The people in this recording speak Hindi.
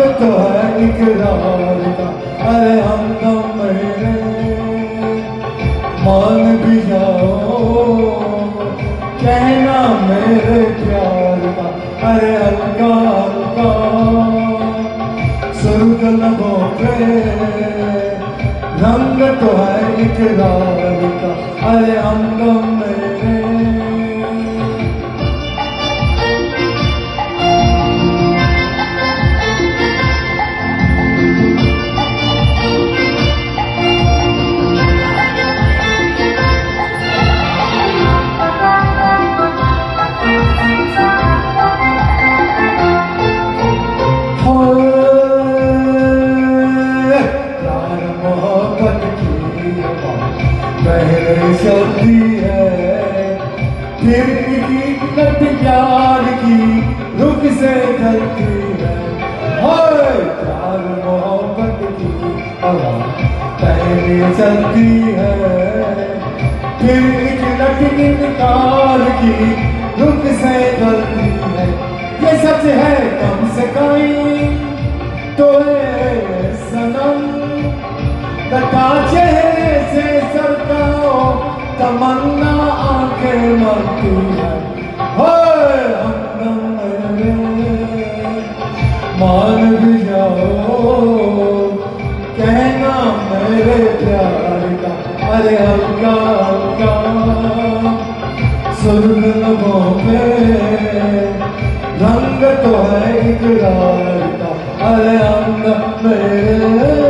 तो है इकरार का, अरे हम तो मेरे मान भी जाओ, कहना मेरे प्यार का, अरे हल्का हल्का सुर्ग लबों पे, रंग तो है इकरार का, अरे हम तो मेरे। पहले चलती है फिर हकीकत प्यार की रुख से चलती है, प्यार मोहब्बत की हवा पहले चलती है फिर हकीकत इनकार की रुख से चलती है। ये सच है कम से कहीं तो है सनम, तथा चेहरे से सरकाओ तमन्ना आंखें मरती है, हम मेरे मान भी जाओ, कहना मेरे प्यार का, अरे हल्का हल्का सुर्ग लबों पे, रंग तो है इकरार का, अरे हम मेरे।